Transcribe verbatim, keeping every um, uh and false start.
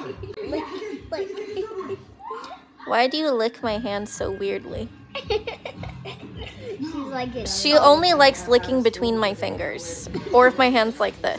Why do you lick my hand so weirdly? She's like it. She only likes licking between my fingers, or if my hand's like this.